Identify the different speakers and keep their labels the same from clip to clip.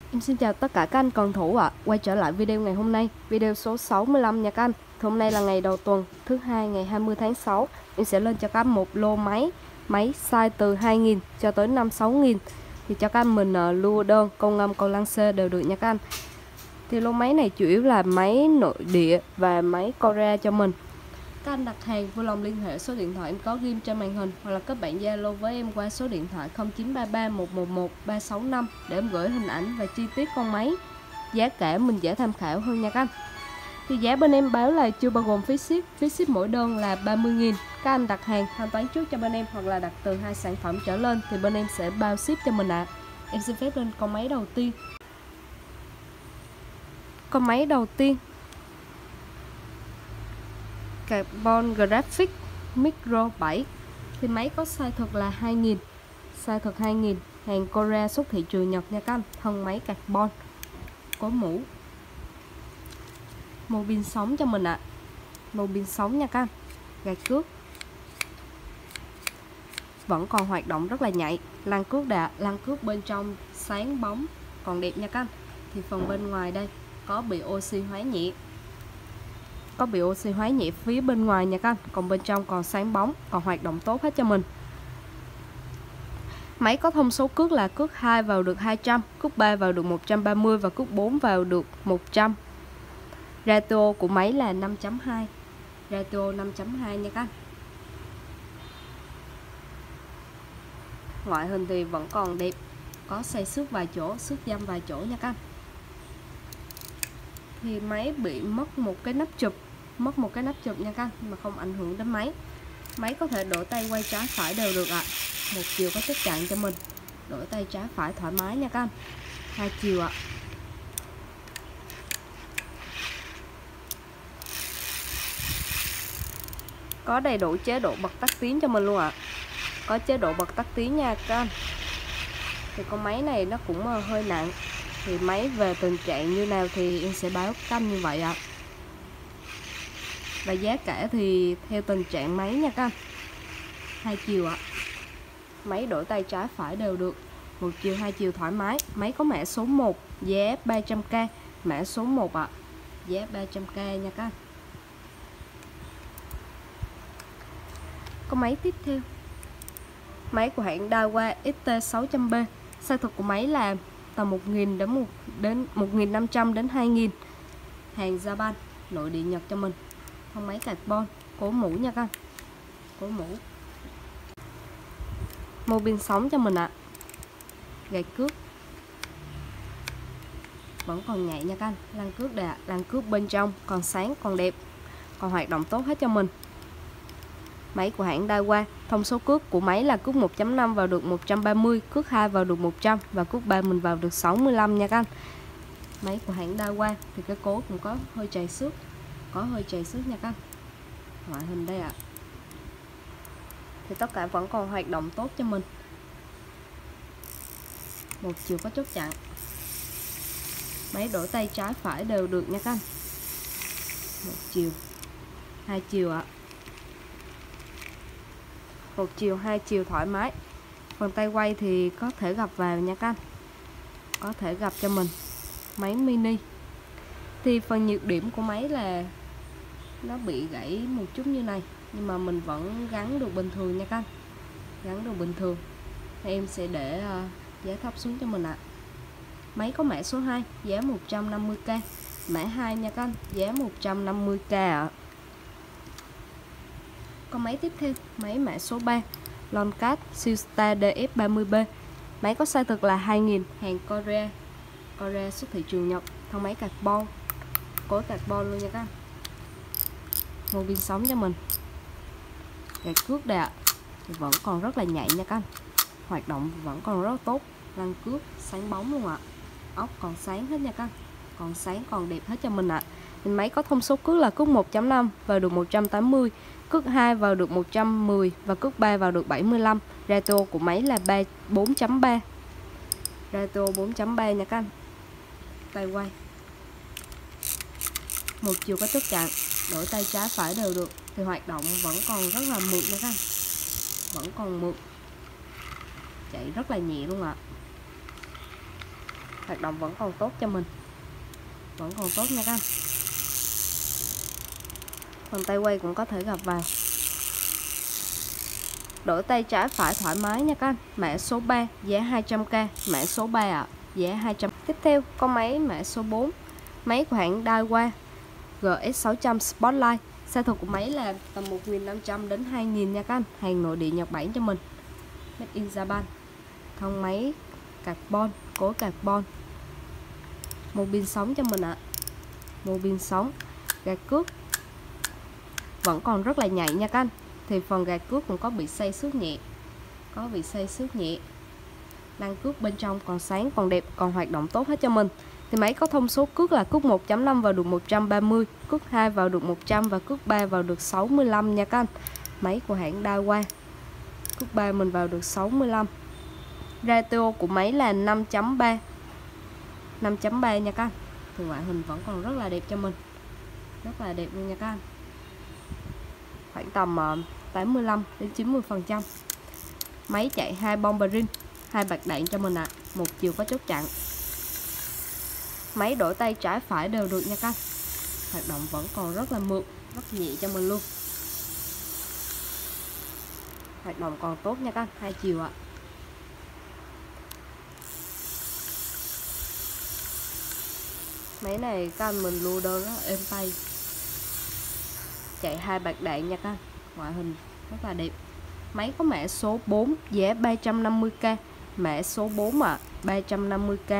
Speaker 1: Em xin chào tất cả các anh cầu thủ ạ. Quay trở lại video ngày hôm nay, video số 65 nha các anh. Thì hôm nay là ngày đầu tuần, thứ hai ngày 20 tháng 6. Em sẽ lên cho các anh một lô máy size từ 2.000 cho tới 5-6.000. Thì cho các anh mình lưu đơn, câu ngâm, câu lăng xê đều được nha các anh. Thì lô máy này chủ yếu là máy nội địa và máy Korea cho mình. Các anh đặt hàng vui lòng liên hệ số điện thoại em có ghim trên màn hình, hoặc là kết bạn Zalo với em qua số điện thoại 0933 111 365 để em gửi hình ảnh và chi tiết con máy. Giá cả mình dễ tham khảo hơn nha các anh. Thì giá bên em báo là chưa bao gồm phí ship mỗi đơn là 30.000. Các anh đặt hàng thanh toán trước cho bên em, hoặc là đặt từ 2 sản phẩm trở lên thì bên em sẽ bao ship cho mình ạ. Em xin phép lên con máy đầu tiên. Con máy đầu tiên Carbon Graphic Micro 7. Thì máy có size thực là 2.000, size thực 2.000, hàng Korea, xuất thị trường Nhật nha các anh. Thân máy carbon, có mũ, mô pin sống cho mình ạ. Mô pin sống nha các anh. Gạt cước vẫn còn hoạt động rất là nhạy. Lăn cước bên trong sáng bóng còn đẹp nha các anh. Thì phần bên ngoài đây có bị oxy hóa nhẹ, phía bên ngoài nha các anh. Còn bên trong còn sáng bóng, còn hoạt động tốt hết cho mình. Máy có thông số cước là cước 2 vào được 200, cước 3 vào được 130 và cước 4 vào được 100. Ratio của máy là 5.2, ratio 5.2 nha các anh. Ngoại hình thì vẫn còn đẹp, có xây xước vài chỗ, xước dăm vài chỗ nha các anh. Thì máy bị mất một cái nắp chụp, nha các anh, mà không ảnh hưởng đến máy. Máy có thể đổi tay quay trái phải đều được ạ. Một chiều có chất chặn cho mình, đổi tay trái phải thoải mái nha các anh. Hai chiều ạ. Có đầy đủ chế độ bật tắt tiếng cho mình luôn ạ. Có chế độ bật tắt tiếng nha các anh. Thì con máy này nó cũng hơi nặng. Thì máy về tình trạng như nào thì em sẽ báo các anh như vậy ạ. Và giá cả thì theo tình trạng máy nha các anh. Hai chiều ạ. Máy đổi tay trái phải đều được, một chiều hai chiều thoải mái. Máy có mã số 1, giá 300k, mã số 1 ạ. Giá 300k nha các anh. Có máy tiếp theo, máy của hãng Daiwa XT600B. Size thực của máy là từ 1.000 đến 1.500 đến 2.000. Hàng Japan, nội địa Nhật cho mình. Thân máy carbon, cố mũ nha các anh. Cố mũ. Mô pin sống cho mình ạ. Gạt cước vẫn còn nhạy nha các anh. Lăn cước bên trong còn sáng, còn đẹp, còn hoạt động tốt hết cho mình. Máy của hãng Daiwa, thông số cước của máy là cước 1.5 vào được 130, cước 2 vào được 100 và cước 3 mình vào được 65 nha các anh. Máy của hãng Daiwa thì cái cố cũng có hơi chày xước, nha các anh. Ngoại hình đây ạ. Thì tất cả vẫn còn hoạt động tốt cho mình. Một chiều có chốt chặn. Máy đổi tay trái phải đều được nha các anh. Một chiều, hai chiều ạ. Một chiều, hai chiều thoải mái. Phần tay quay thì có thể gập vào nha các anh. Có thể gập cho mình. Máy mini. Thì phần nhược điểm của máy là nó bị gãy một chút như này, nhưng mà mình vẫn gắn được bình thường nha các anh. Gắn được bình thường. Thì em sẽ để giá thấp xuống cho mình ạ. Máy có mã số 2, giá 150k. Mã 2 nha các anh, giá 150k ạ. Còn máy tiếp theo, máy mã số 3, Longcast Sielstar DF30B. Máy có size thực là 2.000, hàng Korea, xuất thị trường Nhật. Thân máy carbon, cối carbon luôn nha các anh. Mô pin sống cho mình. Gạt cước đây ạ. Vẫn còn rất là nhạy nha các anh. Hoạt động vẫn còn rất tốt. Lăn cước sáng bóng luôn ạ. Ốc còn sáng hết nha các anh. Còn sáng, còn đẹp hết cho mình ạ. Máy có thông số cước là cước 1.5 vào được 180, cước 2 vào được 110 và cước 3 vào được 75. Ratio của máy là 4.3. Ratio 4.3 nha các anh. Tay quay. Một chiều có chốt chặn, đổi tay trái phải đều được. Thì hoạt động vẫn còn rất là mượt nha các anh. Vẫn còn mượt. Chạy rất là nhẹ luôn ạ. Hoạt động vẫn còn tốt cho mình, vẫn còn tốt nha các anh. Phần tay quay cũng có thể gập vào. Đổi tay trái phải thoải mái nha các anh. Mã số 3 giá 200k, mã số 3 ạ, giá 200. Tiếp theo con máy mã số 4, máy của hãng Daiwa GS600 Spotlight. Size thùng của máy là tầm 1.500 đến 2.000 nha các anh. Hàng nội địa Nhật Bản cho mình, made in Japan. Thân máy carbon, cối carbon. Mô pin sống cho mình ạ. Mô pin sống. Gạt cước vẫn còn rất là nhạy nha các anh. Thì phần gạt cước cũng có bị xây xước nhẹ, có bị xây xước nhẹ. Lăng cước bên trong còn sáng, còn đẹp, còn hoạt động tốt hết cho mình. Thì máy có thông số cước là cước 1.5 vào được 130, cước 2 vào được 100 và cước 3 vào được 65 nha các anh. Máy của hãng Daiwa. Cước 3 mình vào được 65. Ratio của máy là 5.3. 5.3 nha các anh. Thì ngoại hình vẫn còn rất là đẹp cho mình, rất là đẹp luôn nha các anh. Khoảng tầm 85 đến 90%. Máy chạy 2 bông ring, 2 bạc đạn cho mình ạ. Một chiều có chốt chặn. Máy đổi tay trái phải đều được nha các anh. Hoạt động vẫn còn rất là mượt, rất nhẹ cho mình luôn. Hoạt động còn tốt nha các anh, 2 chiều ạ. Máy này các anh mình lưu đơn rất là êm tay. Chạy 2 bạc đạn nha các anh. Ngoại hình rất là đẹp. Máy có mã số 4 giá 350k, mã số 4 ạ, 350k.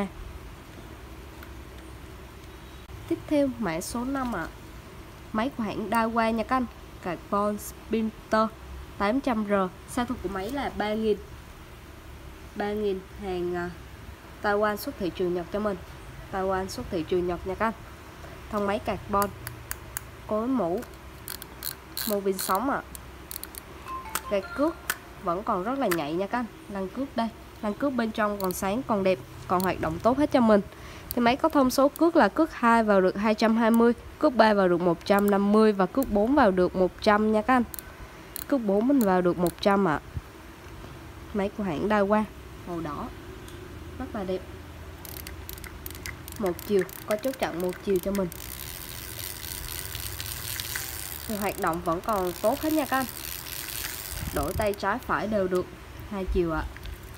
Speaker 1: Tiếp theo mã số 5 ạ. Máy của hãng Daiwa nha các anh. Carbon Sprinter 800R. Size thùng của máy là 3.000. 3.000, hàng Taiwan xuất thị trường Nhật cho mình. Taiwan xuất thị trường Nhật nha các anh. Thân máy carbon, cối mũ, mô pin sống ạ. Gạt cước vẫn còn rất là nhạy nha các anh. Lăng cước đây, lăng cước bên trong còn sáng, còn đẹp, còn hoạt động tốt hết cho mình. Thì máy có thông số cước là cước 2 vào được 220, cước 3 vào được 150 và cước 4 vào được 100 nha các anh. Cước 4 mình vào được 100 ạ. Máy của hãng Daiwa, màu đỏ, rất là đẹp. Một chiều, có chốt chặn một chiều cho mình. Thì hoạt động vẫn còn tốt hết nha các anh. Đổi tay trái phải đều được, 2 chiều ạ.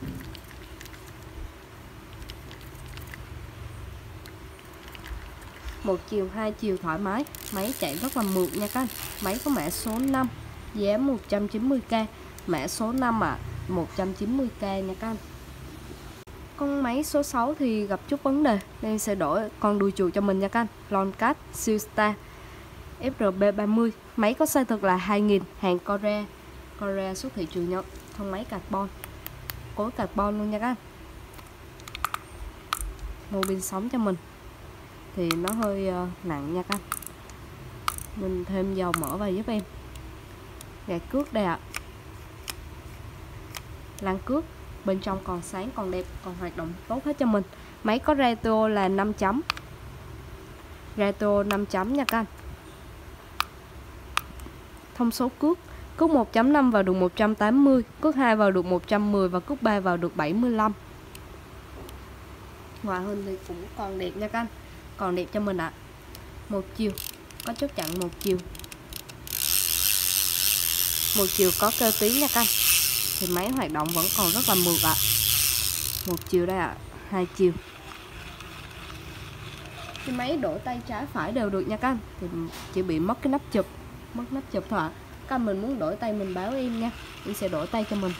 Speaker 1: Một chiều, 2 chiều thoải mái. Máy chạy rất là mượt nha các anh. Máy có mã số 5 giá 190k, mã số 5 ạ, 190k nha các anh. Con máy số 6 thì gặp chút vấn đề nên sẽ đổi con đuôi chuột cho mình nha các anh. Longcat Siesta FRB30. Máy có size thực là 2.000, hàng Korea xuất thị trường Nhật. Thân máy carbon, cối carbon luôn nha các anh. Mô pin sống cho mình. Thì nó hơi nặng nha các anh. Mình thêm dầu mỡ vào giúp em. Gạt cước đây ạ. Lăng cước bên trong còn sáng, còn đẹp, còn hoạt động tốt hết cho mình. Máy có ratio là 5 chấm. Ratio 5 chấm nha các anh. Thông số cước, cước 1.5 vào được 180, cước 2 vào được 110 và cước 3 vào được 75. Ngoại hình thì cũng còn đẹp nha các anh, còn đẹp cho mình ạ. Một chiều, có chốt chặn một chiều. Một chiều có cơ tí nha các anh. Thì máy hoạt động vẫn còn rất là mượt ạ. Một chiều đây ạ, 2 chiều. Cái máy đổi tay trái phải đều được nha các anh. Thì chỉ bị mất cái nắp chụp, mất nắp chụp thôi ạ. Các anh mình muốn đổi tay mình báo em nha, em sẽ đổi tay cho mình.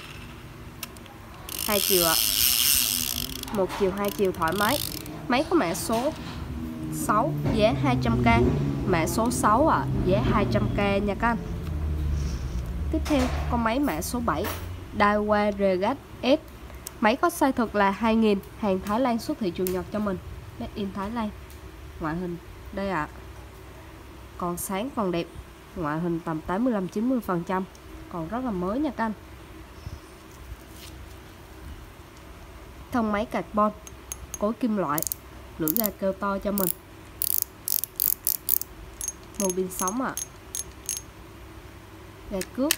Speaker 1: 2 chiều ạ. Một chiều, 2 chiều thoải mái. Máy có mã số 6 giá 200k, mã số 6 ạ, giá 200k nha các anh. Tiếp theo con máy mã số 7 Daiwa Regat S. Máy có size thực là 2.000, hàng Thái Lan xuất thị trường Nhật cho mình, made in Thái Lan. Ngoại hình đây ạ, còn sáng còn đẹp, ngoại hình tầm 85-90%, còn rất là mới nha các anh. Thân máy carbon, cối kim loại, lưỡi ga kêu to cho mình. Mô pin sống ạ. Gạt cước,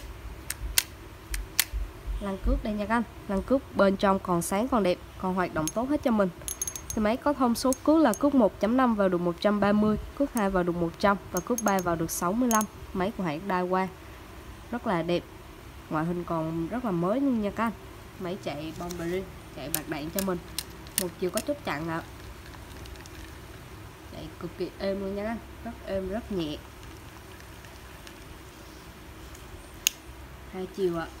Speaker 1: lăng cước đây nha các anh. Lăng cước bên trong còn sáng, còn đẹp, còn hoạt động tốt hết cho mình. Thì máy có thông số cước là cước 1.5 vào được 130, cước 2 vào được 100 và cước 3 vào được 65. Máy của hãng Daiwa rất là đẹp, ngoại hình còn rất là mới luôn nha các anh. Máy chạy bông bearing, chạy bạc đạn cho mình, một chiều có chốt chặn ạ. Chạy cực kỳ êm luôn nha các anh, rất êm, rất nhẹ. Hai chiều ạ.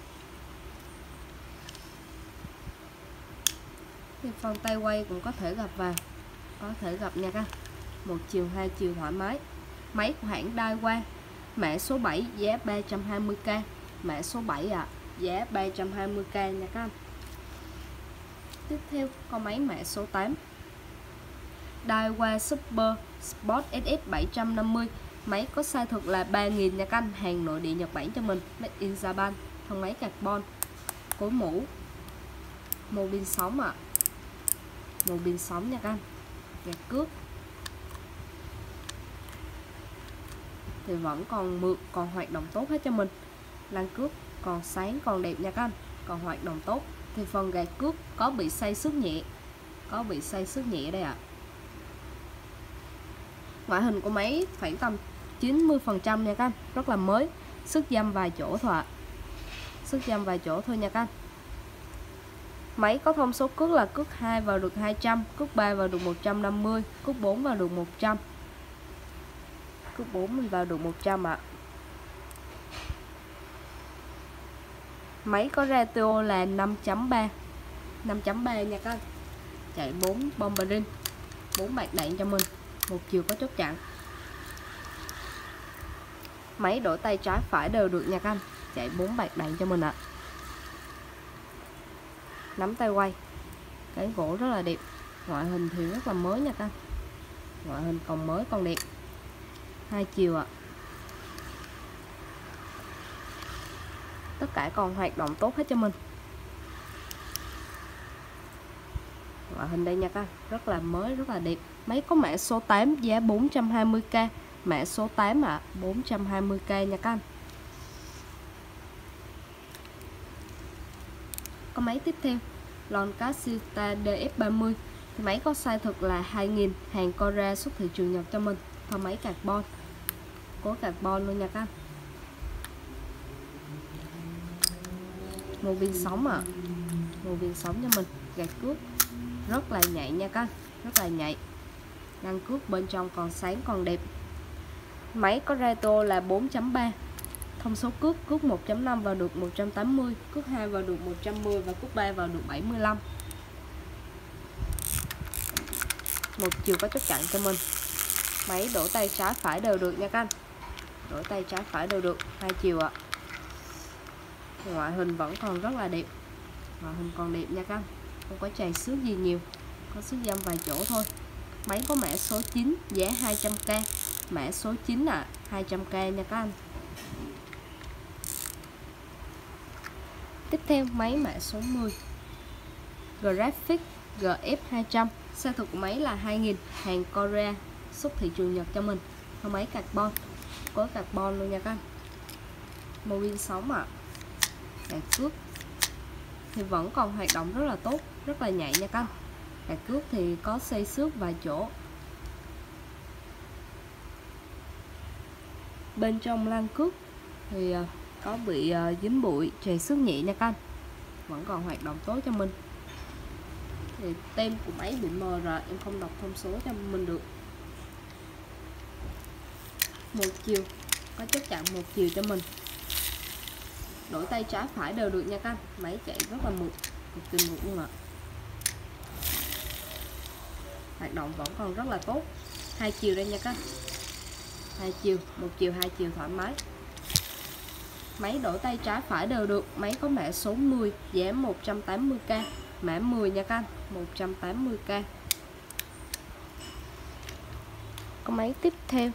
Speaker 1: Thì phần tay quay cũng có thể gập vào, có thể gập nha các anh. Một chiều, hai chiều thoải mái. Máy của hãng Daiwa, mã số 7 giá 320k, mã số 7 ạ, giá 320k nha các anh. Tiếp theo con máy mã số 8 Daiwa Super Sport SS 750. Máy có size thực là 3000 nha các anh, hàng nội địa Nhật Bản cho mình, made in Japan. Thân máy carbon, cối mũ, mô pin sóng ạ. Mô pin sóng nha các anh. Gạt cước thì vẫn còn mượt, còn hoạt động tốt hết cho mình. Lăn cước còn sáng, còn đẹp nha các anh, còn hoạt động tốt. Thì phần gạt cước có bị xây xước nhẹ, có bị xây xước nhẹ đây ạ. Ngoại hình của máy khoảng tầm 90% nha các anh, rất là mới. Sức dăm vài chỗ thôi ạ, sức dăm vài chỗ thôi nha các anh. Máy có thông số cước là cước 2 vào được 200, cước 3 vào được 150, cước 4 vào được 100. Cước 4 vào được 100 ạ. Máy có ratio là 5.3, 5.3 nha các anh. Chạy 4 bông bearing, 4 bạc đạn cho mình, một chiều có chốt chặn. Máy đổi tay trái phải đều được nha các anh, chạy 4 bạc đạn cho mình ạ. Nắm tay quay, cái gỗ rất là đẹp, ngoại hình thì rất là mới nha các anh, ngoại hình còn mới còn đẹp. Hai chiều ạ. Tất cả còn hoạt động tốt hết cho mình. Ngoại hình đây nha các anh, rất là mới, rất là đẹp. Máy có mã số 8 giá 420k, mã số 8 ạ, 420k nha các anh. Có máy tiếp theo Loncasita DF30. Thì máy có size thực là 2000, hàng Korea, xuất thị trường Nhật cho mình. Thân máy carbon, cố carbon luôn nha các anh. Mô pin sóng ạ, mô pin sóng cho mình. Gạt cước rất là nhạy nha các anh, rất là nhạy. Lăn cước bên trong còn sáng còn đẹp. Máy có ratio là 4.3. Thông số cước, cước 1.5 vào được 180, cước 2 vào được 110 và cước 3 vào được 75. Một chiều có chốt chặn cho mình. Máy đổ tay trái phải đều được nha các anh, đổ tay trái phải đều được. Hai chiều ạ. Ngoại hình vẫn còn rất là đẹp, ngoại hình còn đẹp nha các anh, không có chày xước gì nhiều, có xước dăm vài chỗ thôi. Máy có mã số 9 giá 200k, mã số 9 ạ, 200k nha các anh. Tiếp theo máy mã số 10 Graphic GF200. Size thực của máy là 2000, hàng Korea, xuất thị trường Nhật cho mình. Thân máy carbon, có carbon luôn nha các anh. Mô pin sóng ạ. Gạt cước thì vẫn còn hoạt động rất là tốt, rất là nhạy nha các anh. Gạt cước thì có xây xước vài chỗ. Bên trong lăn cước thì có bị dính bụi, chày xước nhẹ nha các anh, vẫn còn hoạt động tốt cho mình. Thì tem của máy bị mờ rồi, em không đọc thông số cho mình được. Một chiều, có chốt chặn một chiều cho mình. Đổi tay trái phải đều được nha các anh. Máy chạy rất là mượt, cực kỳ mượt luôn ạ. Hoạt động vẫn còn rất là tốt. Hai chiều đây nha các anh. Hai chiều, một chiều, hai chiều thoải mái. Máy đổi tay trái phải đều được. Máy có mã số 10 giá 180k, mã 10 nha các anh, 180k. Có máy tiếp theo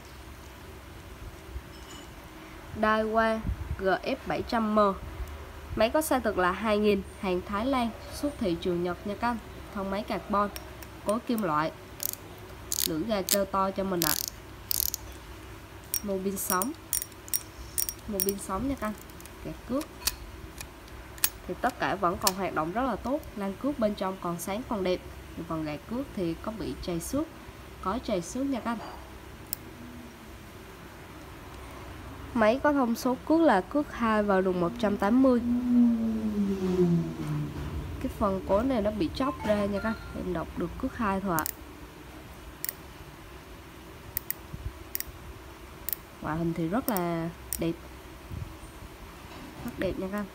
Speaker 1: Daiwa GF700M. Máy có size thực là 2000, hàng Thái Lan, xuất thị trường Nhật nha các anh. Thân máy carbon, cối kim loại, lưỡi gà kêu to cho mình ạ. Mô pin sóng, mô pin sóng nha các anh. Gạt cước thì tất cả vẫn còn hoạt động rất là tốt. Lăn cước bên trong còn sáng còn đẹp. Phần gạt cước thì có bị trầy xước, có trầy xước nha các anh. Máy có thông số cước là cước 2 vào đường 180. Cái phần cối này nó bị chóc ra nha các anh, em đọc được cước 2 thôi ạ. Ngoại hình thì rất là đẹp, rất đẹp nha các anh.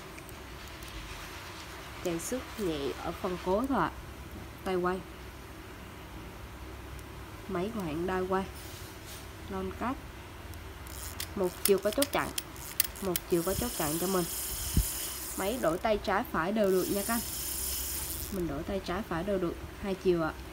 Speaker 1: Trầy xước nhẹ ở phần cối thôi ạ. Tay quay, máy của hãng Daiwa, non cát, một chiều có chốt chặn, một chiều có chốt chặn cho mình. Máy đổi tay trái phải đều được nha các anh. Mình đổi tay trái phải đều được, hai chiều ạ.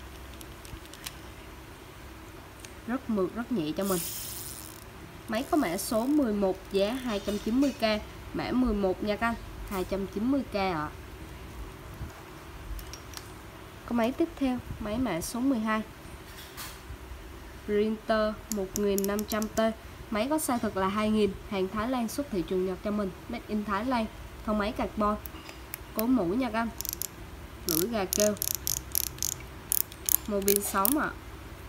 Speaker 1: Rất mượt, rất nhẹ cho mình. Máy có mã số 11, giá 290k, mã 11 nha các anh, 290k ạ. Có máy tiếp theo, máy mã số 12, Printer 1500T. Máy có size thực là 2000, hàng Thái Lan, xuất thị trường Nhật cho mình, made in Thái Lan. Thân máy carbon, cố mũ nha các anh, lưỡi gà kêu, mô bin sống ạ.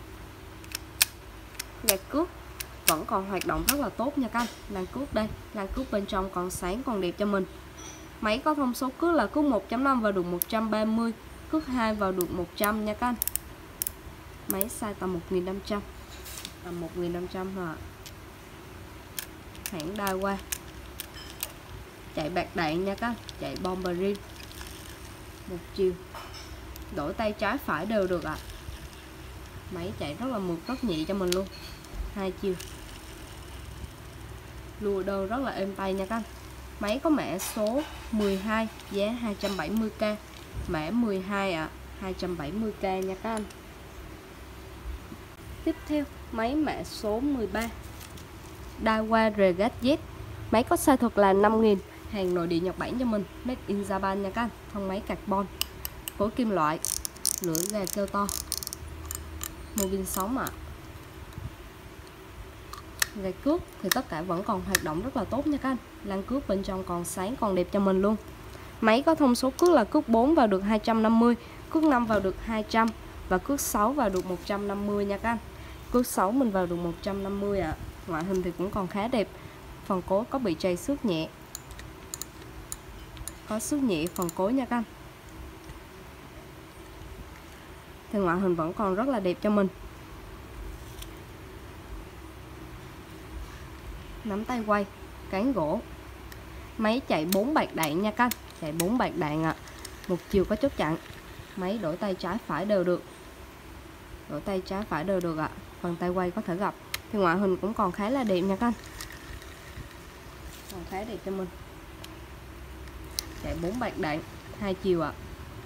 Speaker 1: Gạt cước vẫn còn hoạt động rất là tốt nha các anh. Làn cước đây, làn cước bên trong còn sáng còn đẹp cho mình. Máy có thông số cước là cước 1.5 vào đường 130, cước 2 vào đường 100 nha các anh. Máy size tầm 1500, tầm 1500 thôi ạ. Hãng Daiwa, chạy bạc đạn nha các anh, chạy Bomberine, một chiều, đổi tay trái phải đều được ạ. Máy chạy rất là mượt, rất nhẹ cho mình luôn, hai chiều, lùa đơn rất là êm tay nha các anh. Máy có mã số 12, giá 270k, mã 12 ạ, 270k nha các anh. Tiếp theo, máy mã số 13, Daiwa Regat Z. Máy có size thực là 5000, hàng nội địa Nhật Bản cho mình, made in Japan nha các anh. Thân máy carbon, khối kim loại, lưỡi gà kêu to, mô bin sống ạ. Gạt cước thì tất cả vẫn còn hoạt động rất là tốt nha các anh. Lăn cước bên trong còn sáng còn đẹp cho mình luôn. Máy có thông số cước là cước 4 vào được 250, cước 5 vào được 200 và cước 6 vào được 150 nha các anh. Cước 6 mình vào được 150 ạ. Ngoại hình thì cũng còn khá đẹp. Phần cối có bị trầy xước nhẹ, có xước nhẹ phần cối nha các anh. Thì ngoại hình vẫn còn rất là đẹp cho mình. Nắm tay quay, cán gỗ. Máy chạy 4 bạc đạn nha các anh, chạy 4 bạc đạn ạ. Một chiều có chốt chặn. Máy đổi tay trái phải đều được, đổi tay trái phải đều được ạ. Phần tay quay có thể gập. Thì ngoại hình cũng còn khá là đẹp nha các anh, còn khá đẹp cho mình. Chạy 4 bạc đạn, hai chiều ạ.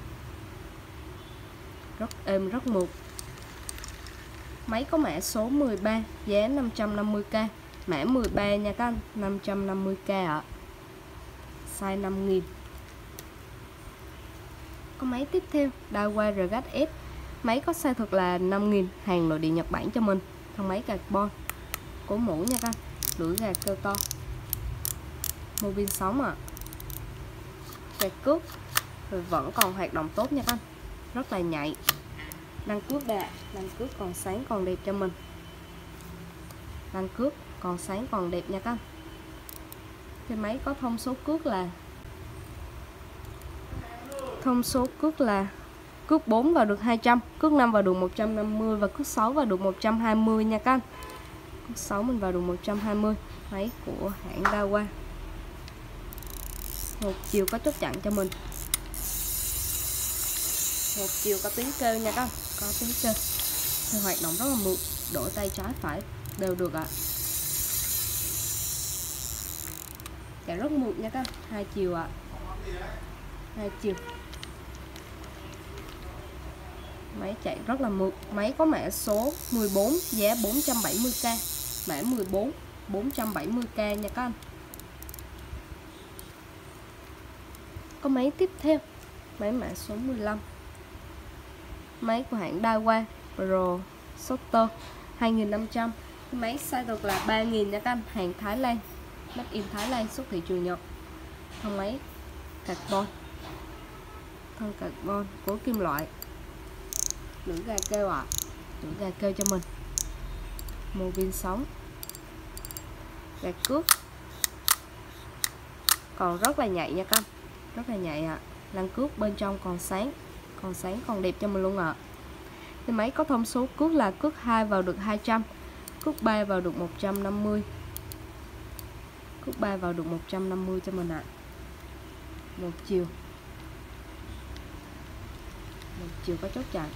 Speaker 1: Rất êm, rất mượt. Máy có mã số 13, giá 550k, mã 13 nha các anh, 550k ạ. Size 5000. Có máy tiếp theo, Daiwa Regat S. Máy có size thực là 5000, hàng nội địa Nhật Bản cho mình. Thân máy carbon, cố mũ nha các anh, lưỡi gà kêu to, mô bin sống ạ. Gạt cước rồi vẫn còn hoạt động tốt nha các anh, rất là nhạy. Lăn cước đây, lăn cước còn sáng còn đẹp cho mình. Lăn cước còn sáng còn đẹp nha các anh. Cái máy có thông số cước là cước 4 vào được 200, cước 5 vào được 150 và cước 6 vào được 120 nha các anh. Cước 6 mình vào được 120. Máy của hãng Daiwa, một chiều có chốt chặn cho mình, một chiều có tiếng kêu nha các anh, có tiếng kêu. Thì hoạt động rất là mượt, đổi tay trái phải đều được ạ. Chạy rất mượt nha các anh, hai chiều ạ, hai chiều. Máy chạy rất là mượt. Máy có mã số 14, giá 470k, mã 14, 470k nha các anh. Có máy tiếp theo, máy mã số 15, máy của hãng Daiwa Pro Shooter 2500. Máy size được là 3000 nha các anh, hàng Thái Lan, made in Thái Lan, xuất thị trường Nhật. Thân máy carbon, thân carbon, khối kim loại, lưỡi gà kêu ạ. Lưỡi gà kêu cho mình. Mô pin sống. Gạt cước. Còn rất là nhạy nha các anh. Rất là nhạy ạ. Lăn cước bên trong còn sáng. Còn sáng còn đẹp cho mình luôn ạ. Thì máy có thông số cước là cước 2 vào được 200, cước 3 vào được 150. Cước 3 vào được 150 cho mình ạ. Một chiều. Một chiều có chốt chặn.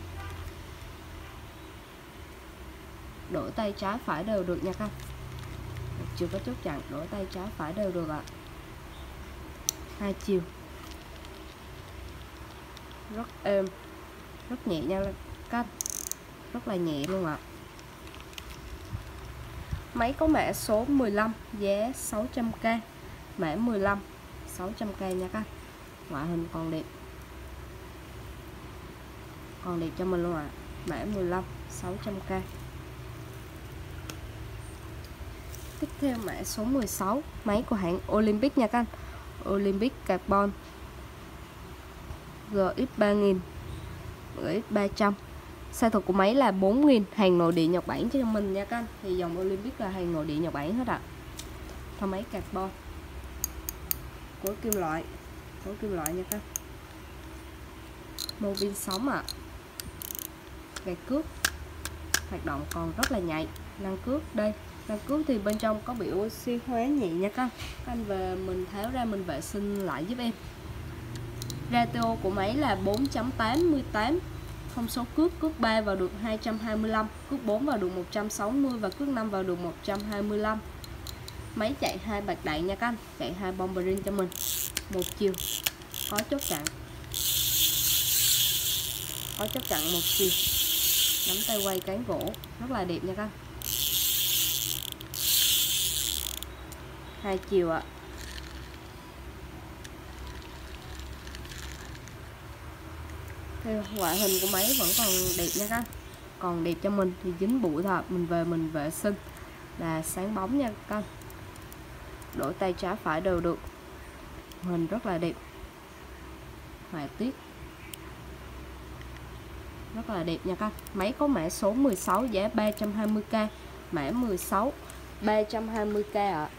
Speaker 1: Đổi tay trái phải đều được nha các anh. Một chiều có chốt chặn, đổi tay trái phải đều được ạ. Hai chiều. Rất êm, rất nhẹ nha các anh. Rất là nhẹ luôn ạ. Máy có mã số 15, giá 600k. Mã 15, 600k nha các anh. Ngoại hình còn đẹp. Còn đẹp cho mình luôn ạ. Mã 15, 600k. Tiếp theo mã số 16, máy của hãng Olympic nha các anh. Olympic Carbon GX3000, GX300. Size thuật của máy là 4000, hàng nội địa Nhật Bản cho mình nha các anh. Thì dòng Olympic là hàng nội địa Nhật Bản hết ạ. Thân máy carbon. Cối kim loại. Cối kim loại nha các anh. Mô pin sống ạ. Gạt cước. Hoạt động còn rất là nhạy. Lăn cước đây. Lăn cước thì bên trong có bị oxy hóa nhẹ nha các anh. Các anh về mình tháo ra mình vệ sinh lại giúp em. Ratio của máy là 4.88. Thông số cước, cước 3 vào được 225, cước 4 vào được 160 và cước 5 vào được 125. Máy chạy 2 bạc đạn nha các anh, chạy 2 bomber ring cho mình. Một chiều. Có chốt chặn. Có chốt chặn một chiều. Nắm tay quay cán gỗ, rất là đẹp nha các anh. Hai chiều ạ. Theo ngoại hình của máy vẫn còn đẹp nha các anh. Còn đẹp cho mình thì dính bụi thôi, mình về mình vệ sinh là sáng bóng nha các anh. Đổi tay trái phải đều được. Hình rất là đẹp. Họa tiết rất là đẹp nha các anh. Máy có mã số 16, giá 320k. Mã 16, 320k ạ.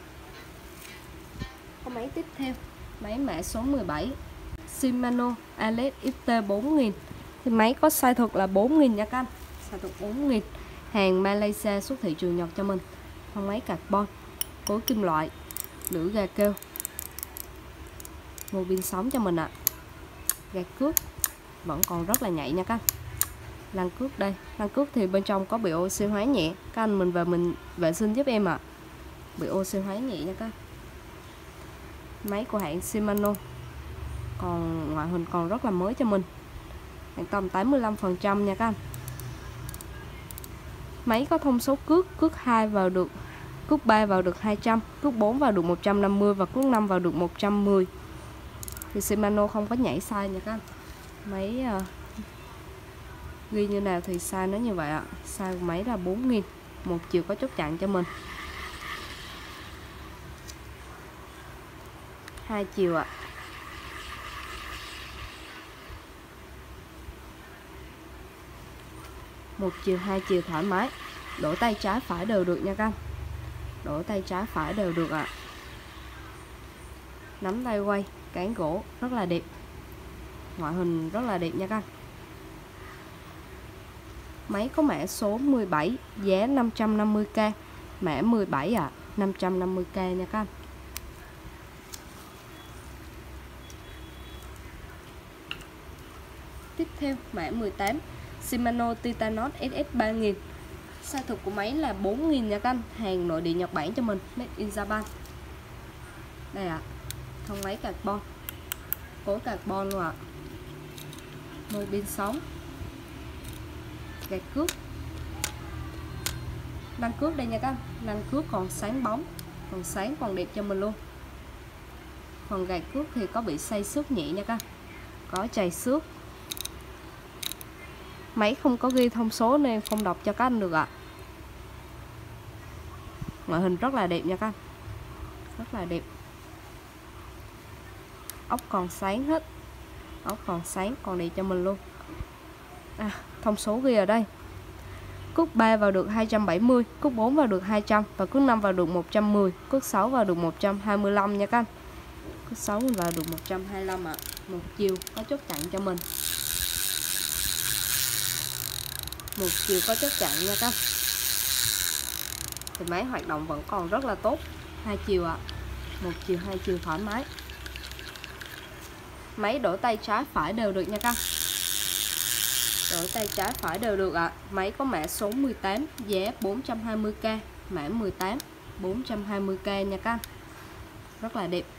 Speaker 1: Có máy tiếp theo, máy mã số 17, Shimano Alex XT4000. Thì máy có size thực là 4000 nha các anh. Size thực 4000, hàng Malaysia xuất thị trường Nhật cho mình. Thân máy carbon, cối kim loại, lưỡi gà kêu. Mô pin sống cho mình ạ. Gạt cước vẫn còn rất là nhạy nha các anh. Lăn cước đây. Lăn cước thì bên trong có bị oxy hóa nhẹ. Các anh mình về mình vệ sinh giúp em ạ. Bị oxy hóa nhẹ nha các anh. Máy của hãng Shimano. Còn ngoại hình còn rất là mới cho mình. Khoảng tầm 85% nha các anh. Máy có thông số cước, cước 2 vào được, cước 3 vào được 200, cước 4 vào được 150 và cước 5 vào được 110. Thì Shimano không có nhảy size nha các anh. Máy ghi như nào thì size nó như vậy ạ. Size của máy là 4000, một chiều có chốt chặn cho mình. Hai chiều ạ. Một chiều, hai chiều thoải mái. Đổi tay trái phải đều được nha các anh. Đổi tay trái phải đều được ạ. Nắm tay quay, cán gỗ rất là đẹp. Ngoại hình rất là đẹp nha các anh. Máy có mã số 17, giá 550k. Mã 17 ạ, 550k nha các anh. Tiếp theo mã 18, Shimano Titanos SS3000. Size thực của máy là 4000 nha các anh, hàng nội địa Nhật Bản cho mình, made in Japan. Đây ạ. Thân máy carbon, cối carbon luôn ạ. Mô pin sống. Gạt cước. Lăn cước đây nha các anh. Lăn cước còn sáng bóng, còn sáng còn đẹp cho mình luôn. Phần gạt cước thì có bị xây xước nhẹ nha các anh. Có chày xước. Máy không có ghi thông số nên không đọc cho các anh được ạ. Ngoại hình rất là đẹp nha các anh. Rất là đẹp. Ốc còn sáng hết. Ốc còn sáng còn đẹp cho mình luôn. Thông số ghi ở đây. Cước 3 vào được 270, cước 4 vào được 200 và cước 5 vào được 110, cước 6 vào được 125 nha các anh. Cước 6 mình vào được 125 ạ. Một chiều có chốt chặn cho mình. Một chiều có chốt chặn nha các anh. Thì máy hoạt động vẫn còn rất là tốt. Hai chiều ạ. Một chiều, hai chiều thoải mái. Máy đổi tay trái phải đều được nha các anh. Đổi tay trái phải đều được ạ. Máy có mã số 18, giá 420k, mã 18 420k nha các anh. Rất là đẹp.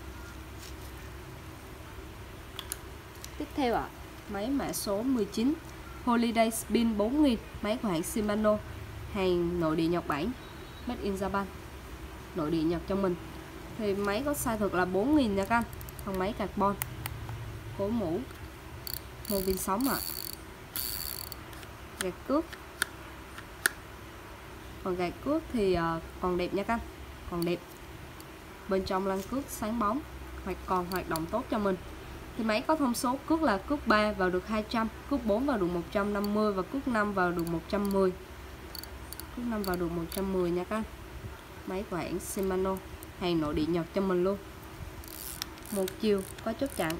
Speaker 1: Tiếp theo ạ, máy mã số 19, Holiday Spin 4000, máy của hãng Shimano, hàng nội địa Nhật Bản, made in Japan, nội địa Nhật cho mình. Thì máy có size thực là 4000 nha các anh. Con máy carbon, cố mũ, mô pin sống ạ. Gạt cước. Còn gạt cước thì còn đẹp nha các anh, còn đẹp. Bên trong lăn cước sáng bóng, còn hoạt động tốt cho mình. Thì máy có thông số cước là cước 3 vào được 200, cước 4 vào được 150 và cước 5 vào được 110. Cước 5 vào được 110 nha các anh. Máy của hãng Shimano, hàng nội địa Nhật cho mình luôn. Một chiều có chốt chặn.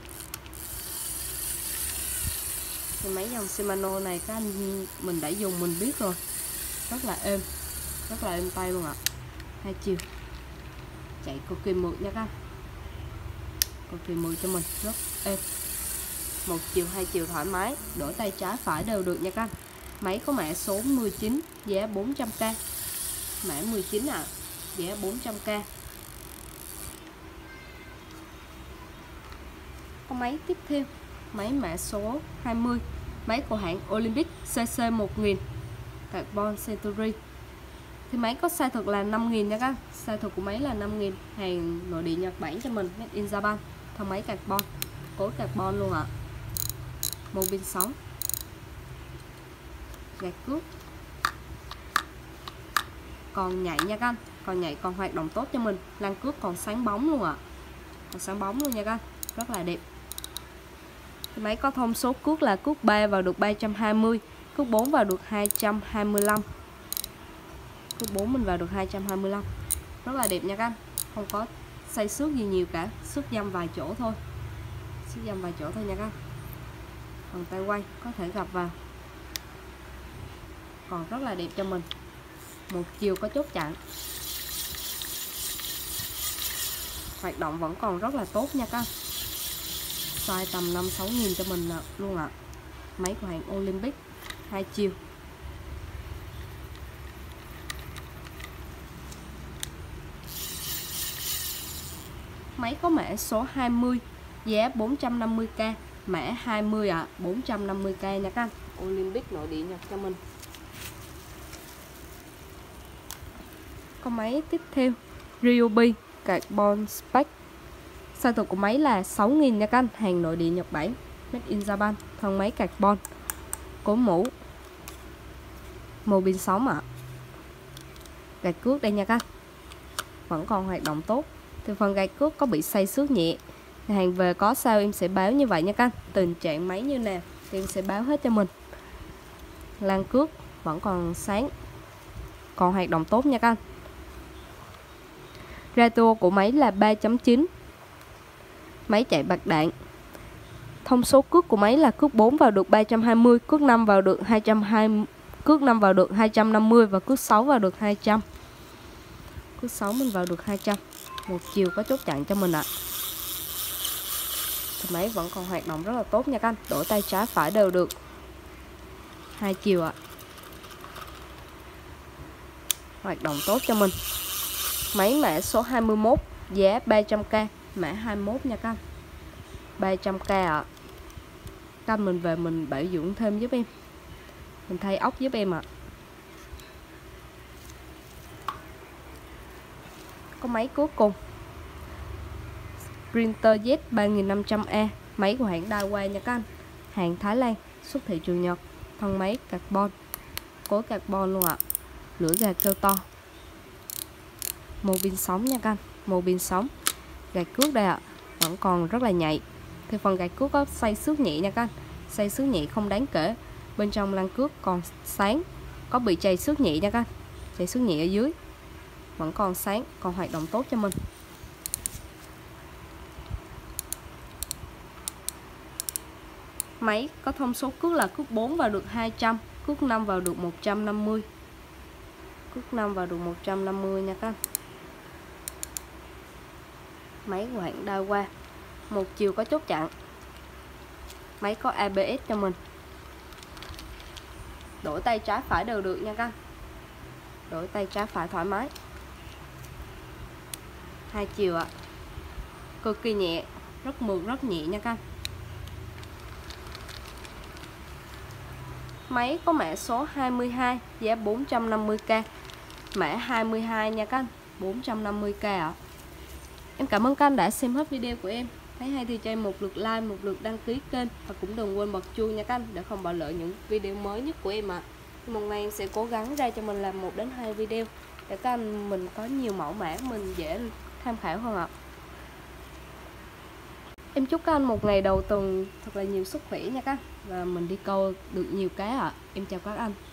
Speaker 1: Thì máy dòng Shimano này các anh mình đã dùng mình biết rồi, rất là êm tay luôn ạ. Hai chiều chạy cực kỳ mượt nha các anh, cực kỳ mượt cho mình, rất êm. Một chiều, hai chiều thoải mái, đổi tay trái phải đều được nha các anh. Máy có mã số 19, giá 400k, mã 19 ạ, giá 400k. Có máy tiếp theo, máy mã số 20, máy của hãng Olympic CC1000, carbon Century. Thì máy có size thực là 5000 nha các anh. Size thực của máy là 5000, hàng nội địa Nhật Bản cho mình, made in Japan. Thân máy carbon, cối carbon luôn ạ. Mô pin sống, gạt cước, còn nhạy nha các anh, còn nhạy, còn hoạt động tốt cho mình. Lăn cước còn sáng bóng luôn ạ, còn sáng bóng luôn nha các anh, rất là đẹp. Thì máy có thông số cước là cước 3 vào được 320, cước 4 vào được 225. Cước 4 mình vào được 225. Rất là đẹp nha các anh, không có xây xước gì nhiều cả, xước dăm vài chỗ thôi. Xước dăm vài chỗ thôi nha các anh. Còn tay quay có thể gập vào. Còn rất là đẹp cho mình. Một chiều có chốt chặn. Hoạt động vẫn còn rất là tốt nha các anh. Size tầm 5-6 nghìn cho mình luôn ạ. Máy của hãng Olympic, hai chiều. Máy có mã số 20, giá 450k, mã 20 ạ, 450k nha các anh. Olympic nội địa Nhật cho mình. Có máy tiếp theo, Ryobi Carbon Spec. Size thực của máy là 6000 nha các anh, hàng nội địa Nhật Bản, made in Japan. Thân máy carbon, cố mũ, mô pin sống ạ. Gạt cước đây nha các anh, vẫn còn hoạt động tốt. Thì phần gạt cước có bị xây xước nhẹ, hàng về có sao em sẽ báo như vậy nha các anh. Tình trạng máy như nào thì em sẽ báo hết cho mình. Lan cước vẫn còn sáng, còn hoạt động tốt nha các anh. Ratio của máy là 3.9, máy chạy bạc đạn. Thông số cước của máy là cước 4 vào được 320, cước 5 vào được 220, cước 5 vào được 250 và cước 6 vào được 200. Cước 6 mình vào được 200. Một chiều có chốt chặn cho mình ạ. Thì máy vẫn còn hoạt động rất là tốt nha các anh. Đổi tay trái phải đều được. Hai chiều ạ. Hoạt động tốt cho mình. Máy mã số 21, giá 300k, mã 21 nha các anh. 300k ạ. Các anh mình về mình bảo dưỡng thêm giúp em, mình thay ốc giúp em ạ. Có máy cuối cùng, Sprinter Z 3500A, máy của hãng Daiwa nha các anh, hàng Thái Lan, xuất thị trường Nhật. Thân máy carbon, cối carbon luôn ạ. Lưỡi gà kêu to, mô pin sống nha các anh, mô pin sống. Gạt cước đây ạ, vẫn còn rất là nhạy. Thì phần gạt cước có xây xước nhẹ nha các anh, xây xước nhẹ không đáng kể. Bên trong lăng cước còn sáng, có bị chày xước nhẹ nha các anh. Chày xước nhẹ ở dưới, vẫn còn sáng, còn hoạt động tốt cho mình. Máy có thông số cước là cước 4 vào được 200, cước 5 vào được 150. Cước 5 vào được 150 nha các anh. Máy quạng đa qua, một chiều có chốt chặn. Máy có ABS cho mình. Đổi tay trái phải đều được nha các anh. Đổi tay trái phải thoải mái. Hai chiều ạ. Cực kỳ nhẹ, rất mượt, rất nhẹ nha các anh. Máy có mã số 22, giá 450k. Mã 22 nha các anh, 450k ạ. Em cảm ơn các anh đã xem hết video của em. Thấy hay thì cho em một lượt like, một lượt đăng ký kênh. Và cũng đừng quên bật chuông nha các anh, để không bỏ lỡ những video mới nhất của em ạ. Một ngày em sẽ cố gắng ra cho mình làm 1 đến 2 video, để các anh mình có nhiều mẫu mã mình dễ tham khảo hơn ạ. Em chúc các anh một ngày đầu tuần thật là nhiều sức khỏe nha các anh. Và mình đi câu được nhiều cá ạ. Em chào các anh.